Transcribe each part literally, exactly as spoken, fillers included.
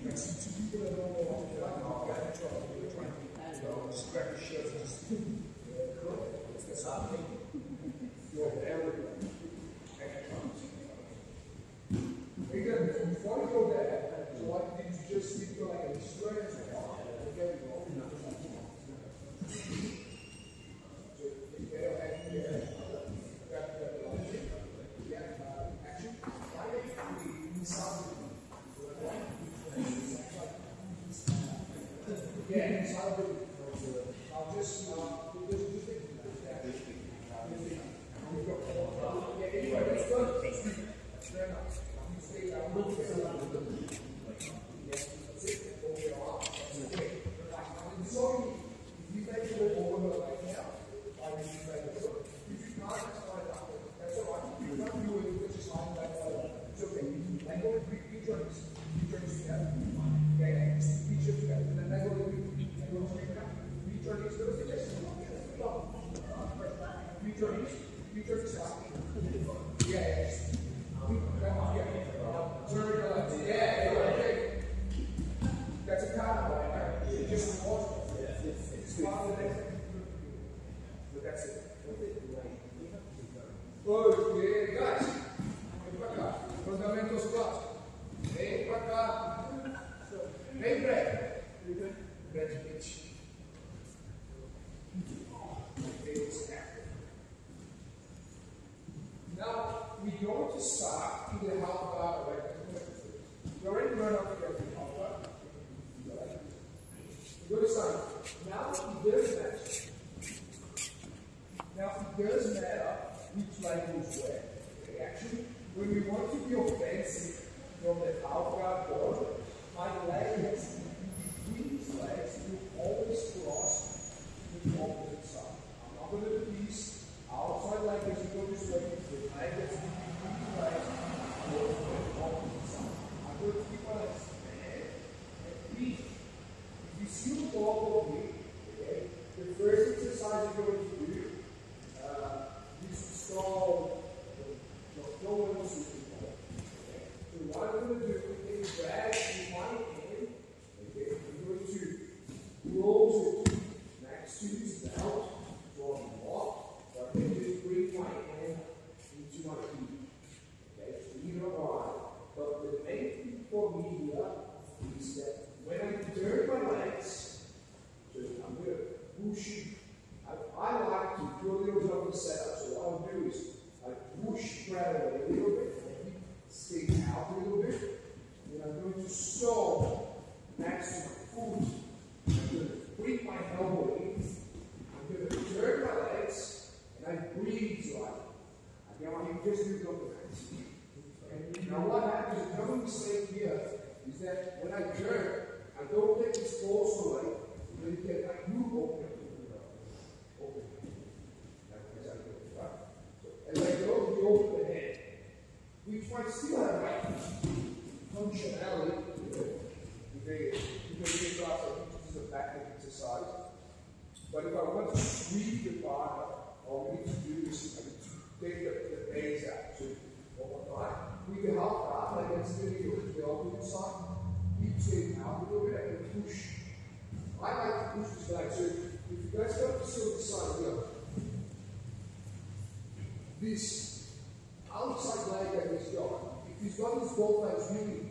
This outside leg that he's got, if he's got his both legs really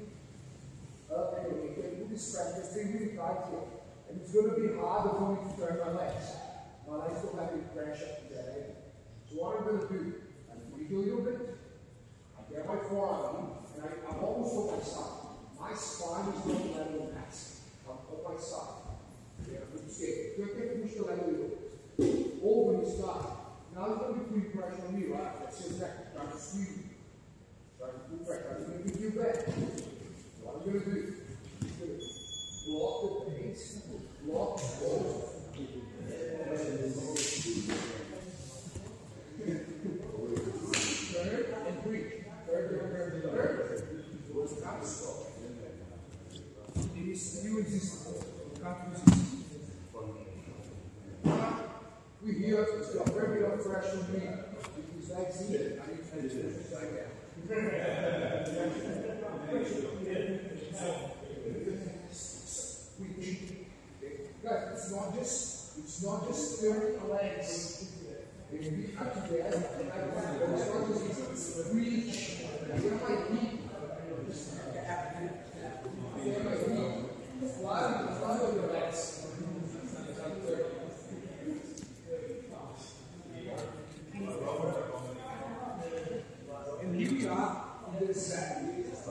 up anyway, he can put his strength, just stay really tight here. And it's going to be harder for me to turn my legs. My legs don't have any pressure to that end. So what I'm going to do, I breathe a little bit, I get my forearm in, and I, I'm almost on my side. My spine is not level on that. I'm on my side. Yeah, I'm just get quickly push the leg a little bit. Over his side. Now he's going to be putting pressure on me, right? That's his neck. Trying to squeeze. Trying to put pressure. I'm going to give you back. So what I'm going to do, I'm going to block the pace, block the ball. Turn and breathe. Turn, turn, turn, turn. So it's not stop. It is you resist. You can't resist. We here, it's got very bit of pressure on me. If his legs in it, I need to push it like that. It's not just turning the legs. It will be up to the end. It's not just reach. Where my feet? Where my feet? Fly, fly over the legs. And here we are on this side.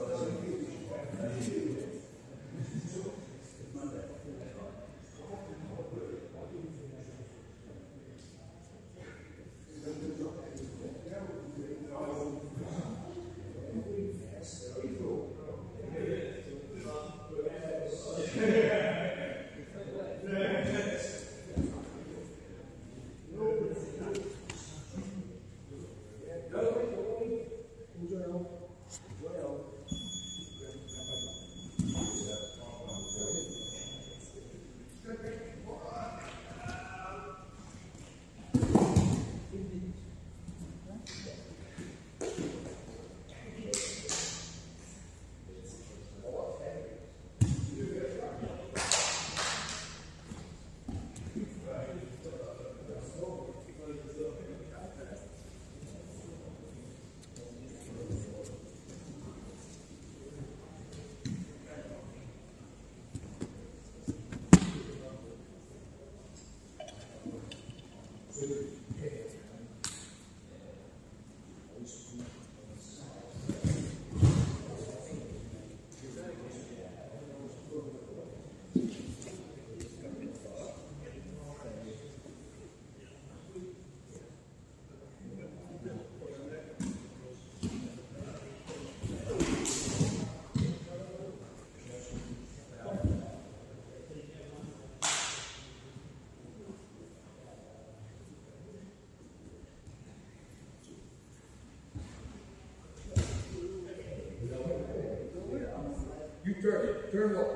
You turn, turn walk.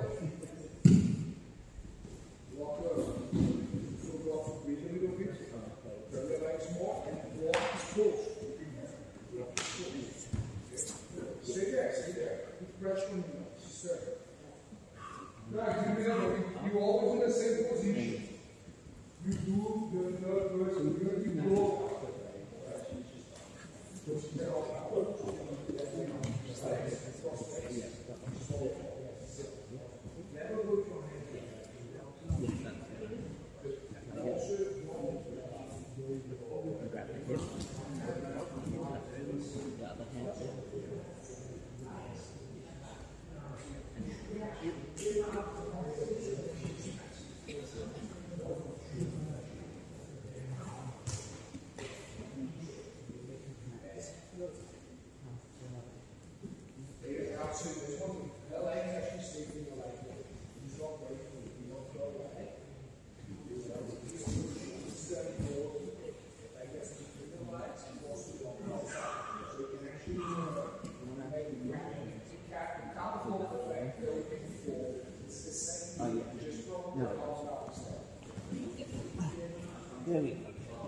Walk over. So walk, breathe a little bit. Turn the legs more and walk close. Stay there, stay there. Put pressure on you. Sir. Guys, remember, you always in the same position. You do the third person, you're going to go. Never go to There we go.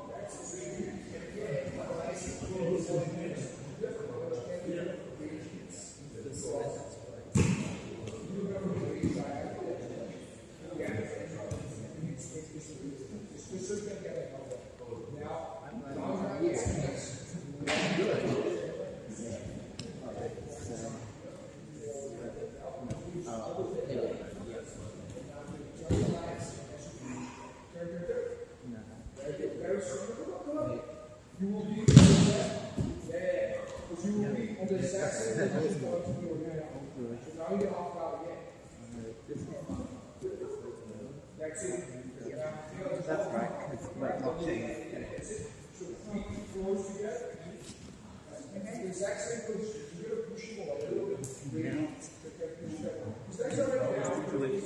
You will be yeah, because you will be on the exact same position that you were now. So now you opt out again. That's it. Yeah. That's right. It's like watching. So feet close together. The exact same position. You're going to push him away a little bit. Yeah. His legs are already down.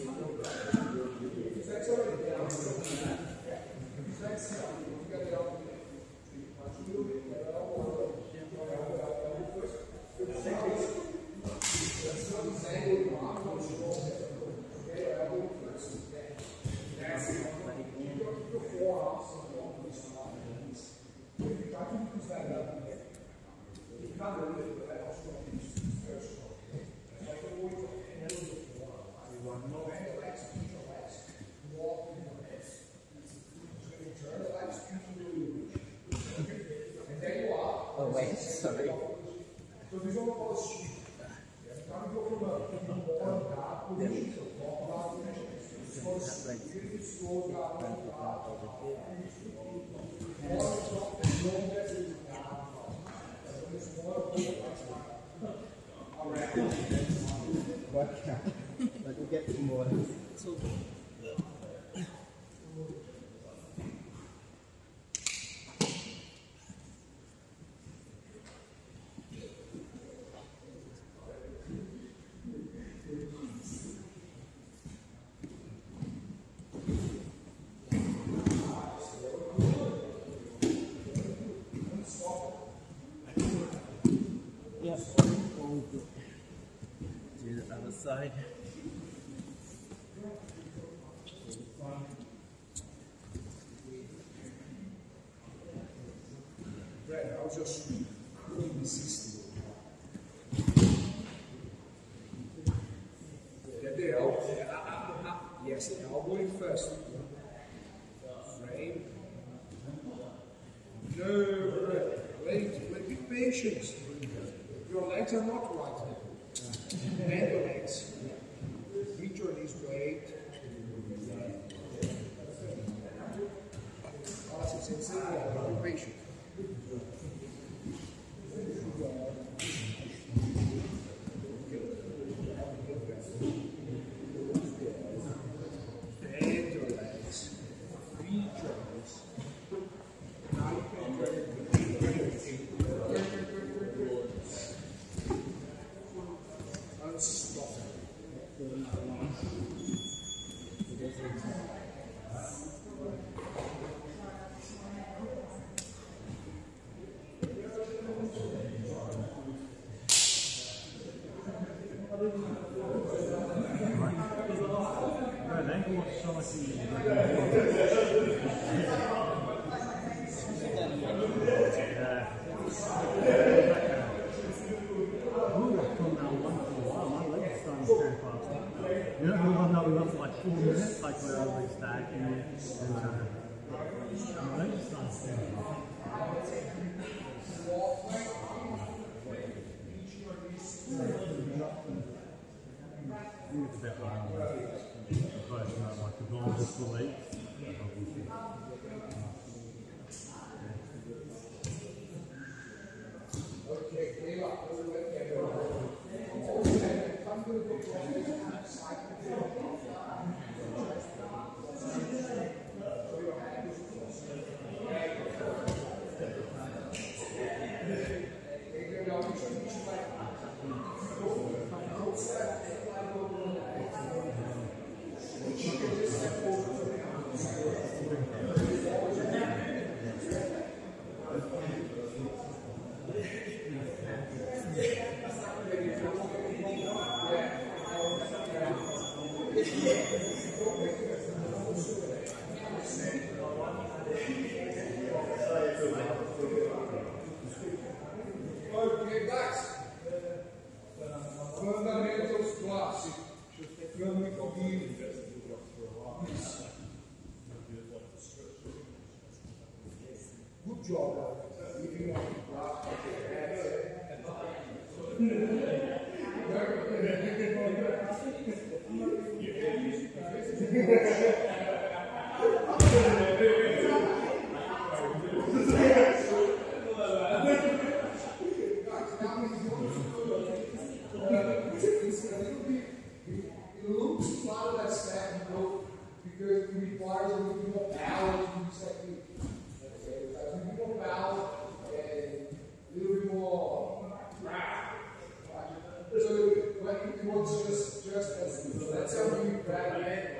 His legs are already down. His legs down. You got the elbow. Thank you. Let me get some more. Yep. All good. Do the other side. Brad, I was just cleaning the system. Get the elbow. Yes, the elbow in first. Frame. No, Brad. Wait, wait, be patient. Your legs are not right. Bend your legs. Reach your knees, wait. Awesome, sit, sit there. Be patient. Bend your legs. Reach your knees. Now you can turn it. Unstop. You know, the one that we went for like four minutes, like where I was like stacking it and uh, my legs started standing up. It's a bit long, but uh, like the ball just the legs. Okay, guys. Fundamentals classic. Ficando muito lindo. Good job. Leaving on the class. It looks a lot less static because it requires a little bit more balance in this technique. Okay, it has a little bit more balance and a little bit more. So when it works just just as good. That's how you grab it.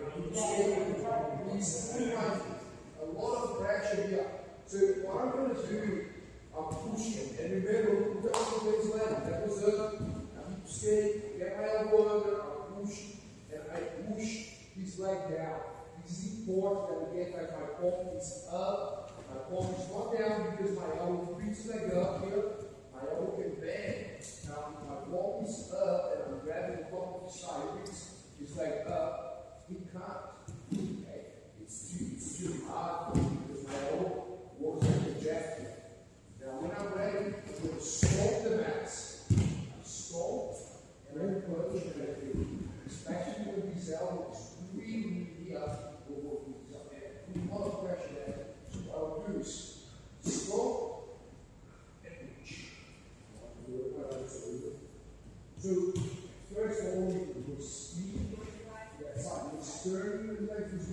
He's a lot of pressure here. So what I'm going to do, I'm pushing. And remember, put down the legs left. That was up. I'm stay, get my elbow under, I push, and I push his leg down. This is important that again, like my palm is up, my palm is not down because my elbow reaches leg up here, my elbow can bend. Now my palm is up and I'm grabbing the palm of the side, his leg up, he can't. Okay? It's too, it's too hard because my elbow works like a jacket. Now when I'm ready, I'm going to sculpt the mats. Sculpt and then punch and I do.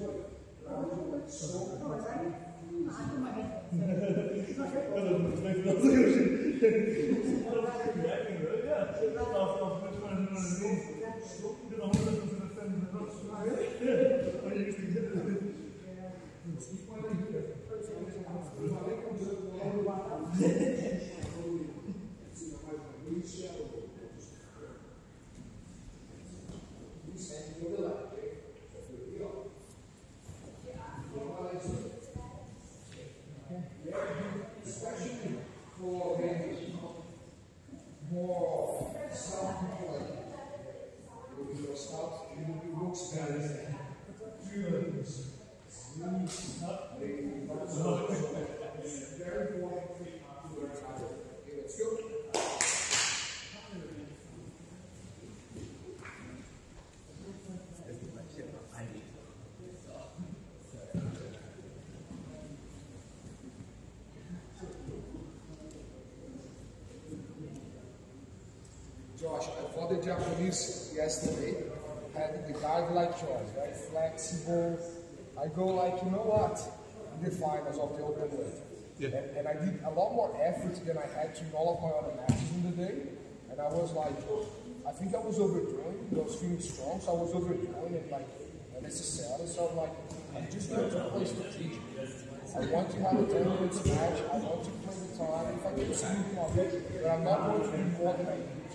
Josh, I fought the Japanese yesterday. Had the guy like Josh, very flexible. I go like, you know what? In the finals of the open weight. Yeah. And, and I did a lot more effort than I had to in all of my other matches in the day. And I was like, I think I was overdoing. I was feeling strong, so I was overdoing it like unnecessarily. So I'm like, I'm just going to play strategic. I want to have a ten minutes match. I want to play the time. If I get something of it, but I'm not going to do more than I need to.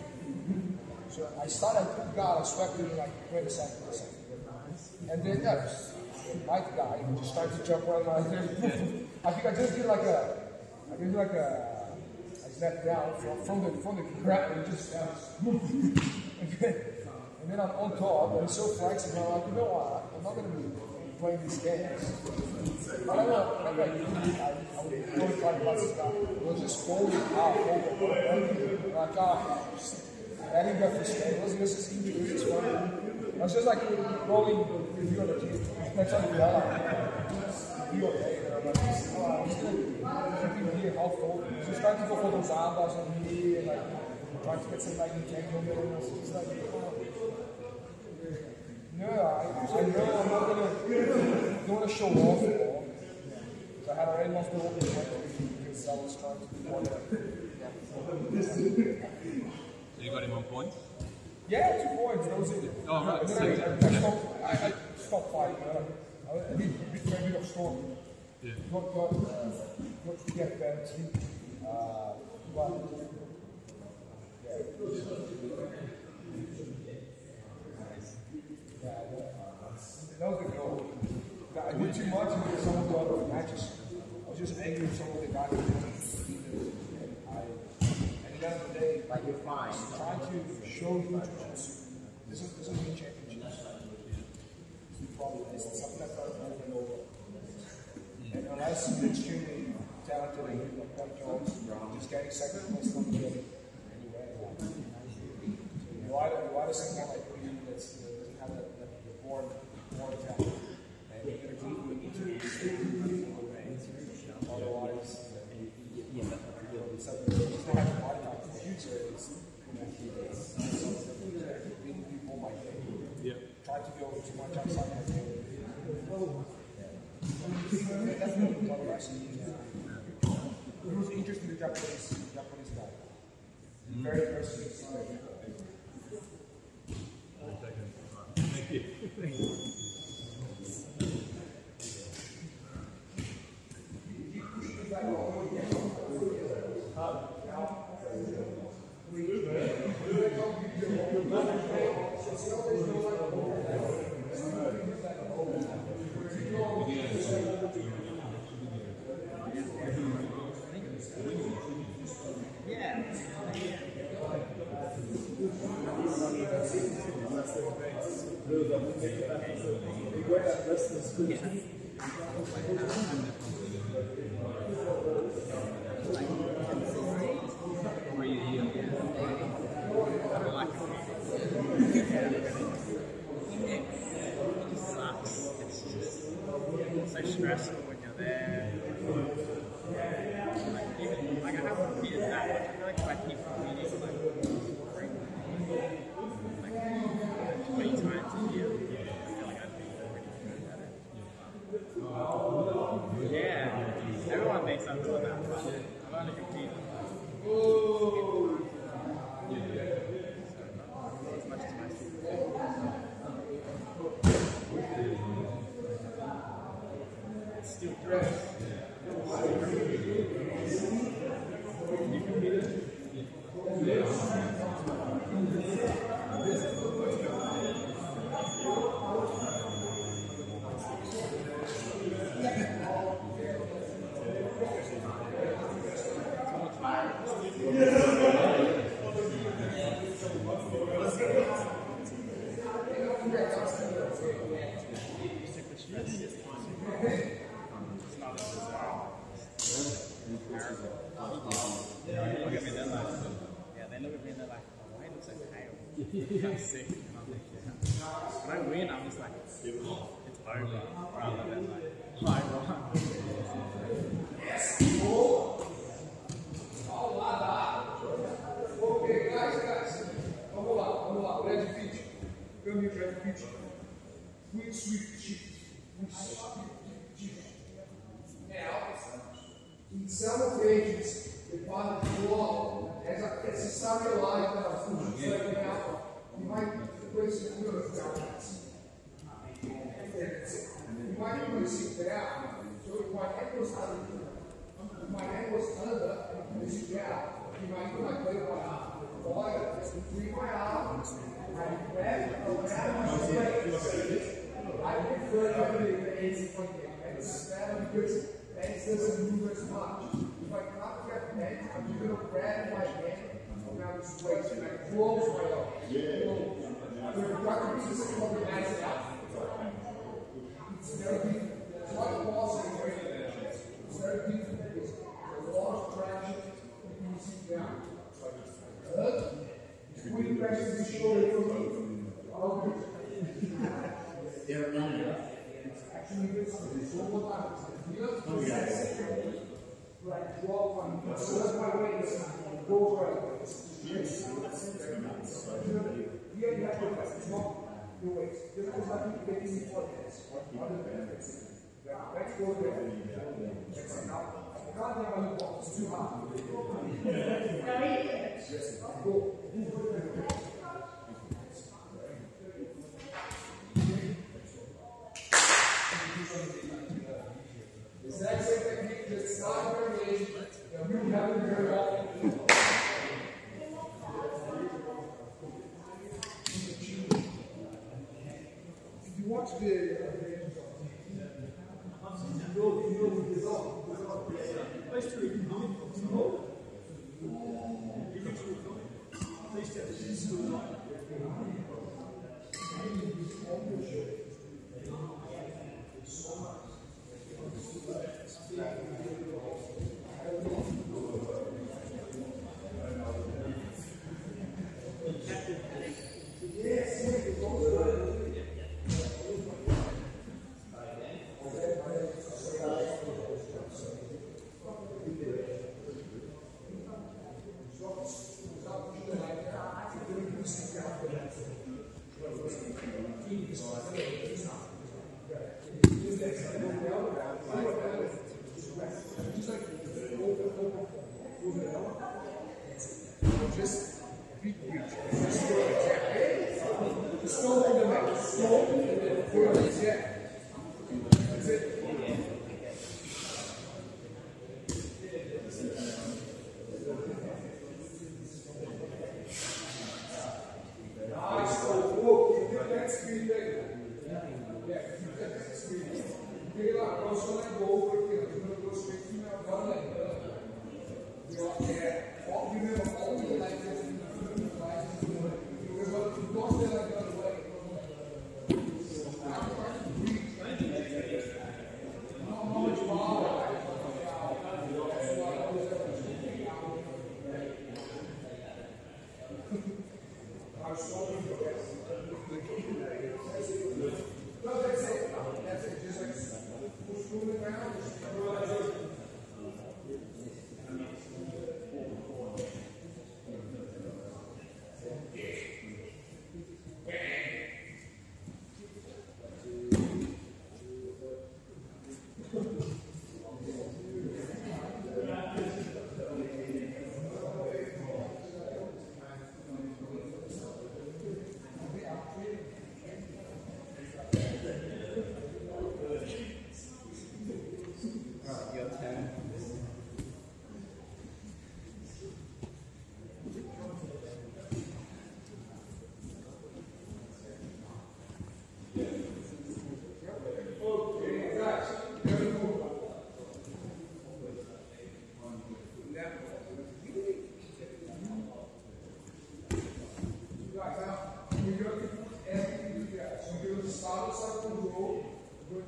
So I started, God, I swept in like twenty seconds. And then, yeah, just like guy, just started to jump around my head. I think I just did like a, I did like a, I snapped down from, from the from the ground and just, uh, and then I'm on top, and so flexible, I'm like, you know what, I'm not going to be playing these games. But I know, I know, I, I would go try to watch this guy. It was just folding out, folding out, like, ah, I didn't get frustrated. It wasn't just injury, it was just funny. I was just like rolling with you on the team. Next time we are like, you okay? And I'm like, oh, I'm still keeping here, half full. So starting to go for those abas on me, and like, trying to get some like entanglement. And it's like, oh. No, I, I know I'm not gonna, don't want to show off at all. So I had already lost the open weight because I was trying to do more than I could. You got him on point? Yeah, two points. That was it. Oh, right. And then I, I, I, stopped, I, I stopped fighting. You know? I, I did a bit, a bit of storm. Yeah. Got, got, uh, got to get better too. Uh, but, yeah. Yeah, that was the goal. I did too much in some of the other matches. I was just angry with some of the guys. At the end of the day, like you're fine. Try to show you jiu-jitsu. This is this is me championship. The problem is it's something that's not over and over. And unless you're extremely talented and you like Mike Jones, just getting second place not getting anywhere. You either you either someone like me that's uh, doesn't have that, that born born talent, and you're gonna keep to otherwise. Yeah, it's not like a hard time for the future. It's beating people by game. Yeah. Try to go too much outside my game. Definitely not wrestling. It was interesting, the Japanese, Japanese guy. Very interesting. Thank you. So stressful when you're there. Like, even, like I haven't repeated that much. I feel like if I keep repeating like three, like twenty times a year, I feel like I'd be pretty good at it. Look at me, they're like, yeah, they look at me and they're like, oh, why looks like pale? I'm sick. And I'm like, yeah. When I win, I'm just like, it's over, rather than like, I won. Okay, guys, guys. Vamos lá, vamos lá. Red pitch. Câmbio red pitch. Quick sweep shift. Quick sweep shift. Now, in some occasions, the part of the wall has a necessary line that is moving out. You might place it here as well. You might place it there. So if my hand was under, if my hand was under and place it there, you might do like play one arm. Or between my arms, I grab around my waist. I prefer having the hands in front of me. And it's better because hands doesn't move as much. If I can't grab hands, I'm just going to grab my hand around this waist and I close my arms. Yeah. So if you try to do this, it's probably nice out. It's very deep. It's like pausing right there. It's very deep. There's a lot of traction. You can sit down. Good. Quick pressure the shoulder from me. All good. Actually, this is one more time. Right, draw one. So that's my waist. Go right. Yes. Here you have your waist. Not your waist. Just because I keep getting it for this. Other benefits. Let's go there. Let's now. I can't have a box. It's too hard. Yes. Go. This next technique just start variation that we haven't very often. If you watch the just be huge. Just go exactly. Stop in the back. Stop and then go exact. That's it. Nice. So, whoa, you get that speed there. Yeah, you get that speed. Okay, like, also let go over here. You're going to go straight to my one leg. Yeah. All you know, all you like this. Because what you don't feel like the other way. I'm trying to breathe. Not much power. I'm slowly progressing. No, that's it. That's it. Just like push through the ground.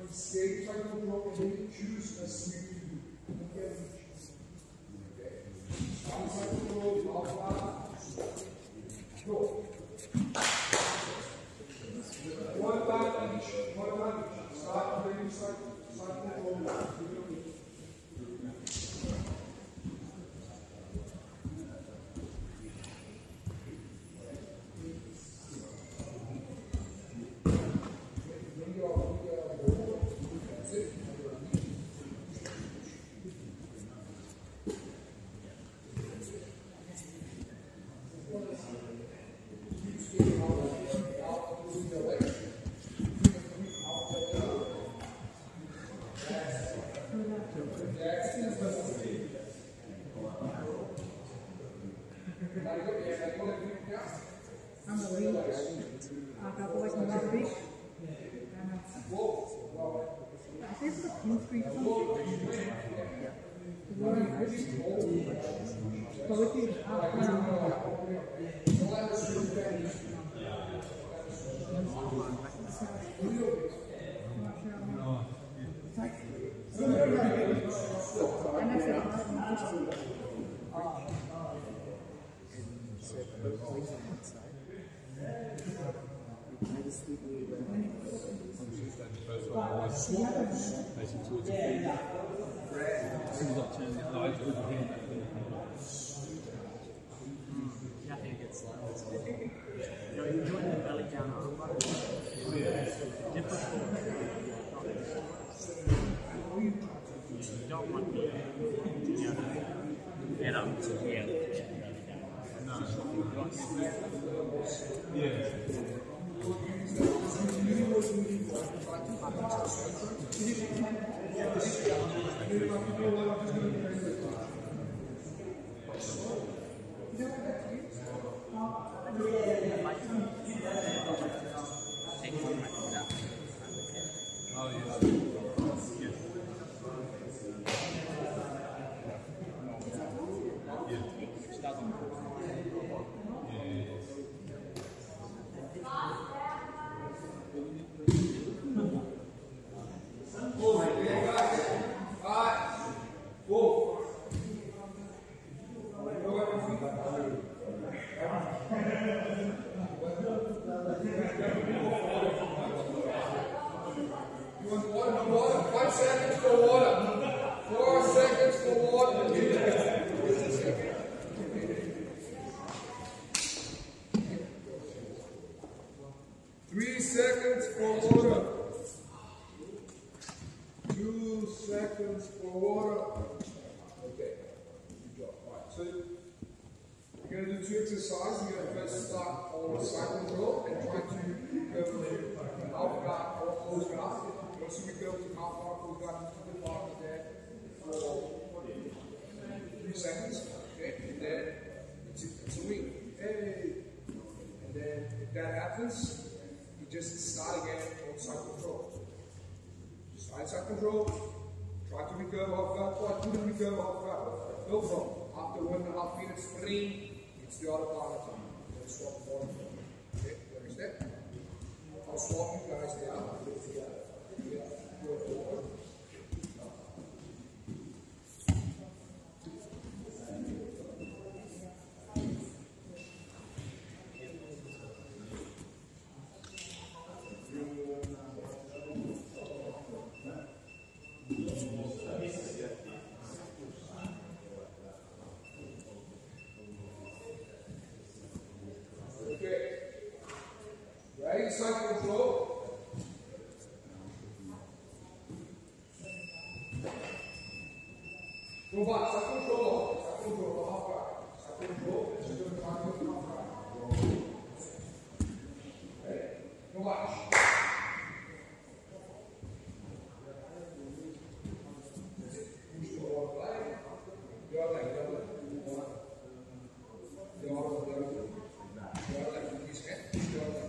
escape cycle control, and then you choose a sweep to do. You get each. Okay. Start cycle control, half flat. Go. One time each. One time each. Start training cycle, cycle control. Yeah, I think it's slow. You're enjoying the belly down arm bar. Difficult. You don't want to get up to here. No. You want to yeah. Three seconds for water. Two seconds for water. Okay, good job. All right, so we're going to do two exercises. We're going to first start on the cycle control and try to go to half guard or close guard. Once we go to half guard, close guard, just keep the partner there for three seconds. Okay, and then it's a, it's a wing. Hey. And then if that happens, just start again on side control. Start side control. Try to recover half guard. Try to recover half guard. No problem. After one and a half minutes free, it's the other part of the time. Then swap one. Okay, you understand? I'll swap you guys down. Yeah. Go forward. Side control. Go back, side control. Side control, half guard. Side control. Just do the half guard. Okay. Go back. Push the other leg. The other leg, the other leg. The other leg, the other leg. The other leg, release hand. Push the other leg.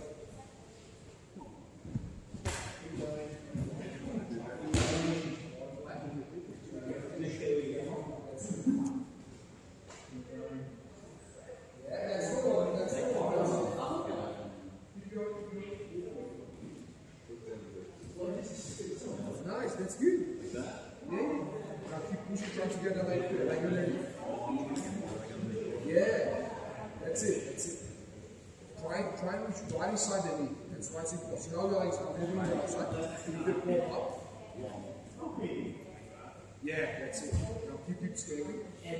that's good. Yeah. Now keep pushing, try to get that like, like your leg. Yeah. That's it, that's it. Try, try and push right inside the knee. That's why it's important. So now your legs are moving the outside. Can you get more up? Yeah, that's it. Now keep, keep scaling.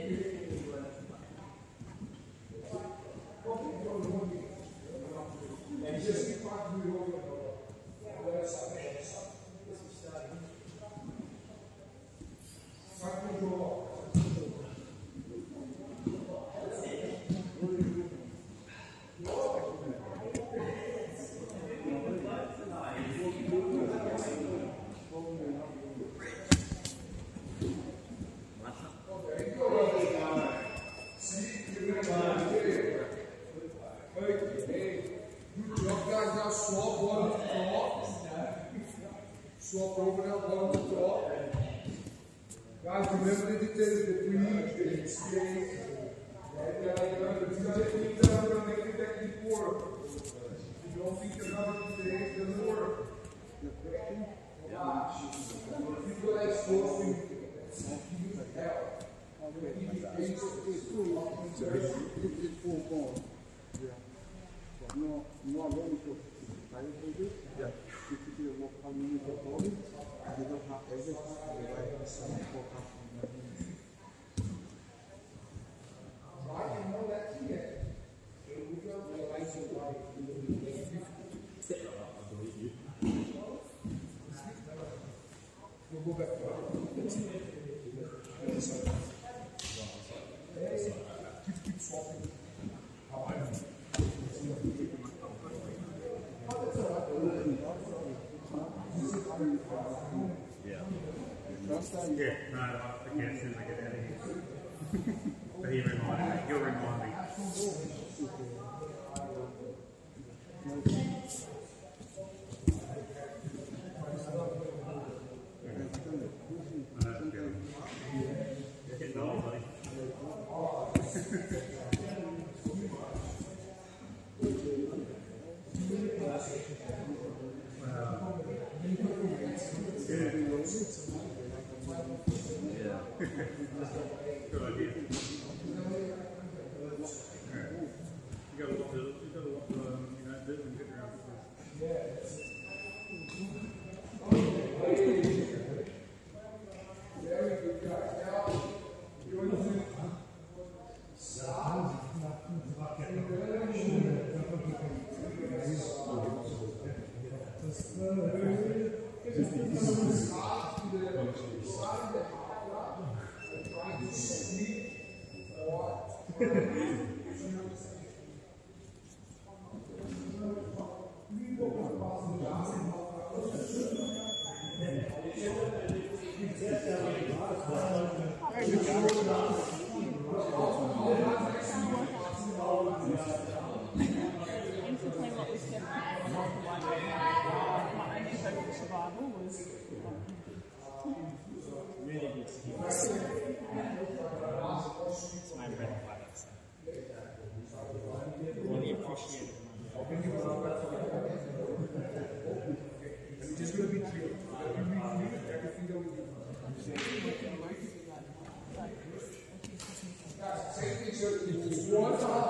And just keep trying to move over. Swap over now, bottom to top. Guys, remember the details, the breathe, the experience. And uh, these are the things that are going to make the technique work. If you don't think about it today, it doesn't work. Yeah. If you feel like forcing, use help. No, no hablamos por ahí entonces, ya, si tú quieres lo camino por todo, y yo no have ever, I like to say, for half of I know that here. We don't realize your life in the beginning. We'll go back to keep, keep swapping. How I know. Yeah, no, I can't as soon as I get out of here. But he reminded me, he'll remind me. I know the feeling. You're getting old, buddy. Good idea. You got a lot to, you got a lot to, um, you know, do and get around this. Very good, guys. Now, you're going to stop. Just going to be clear. Everything that we do. Same thing, so one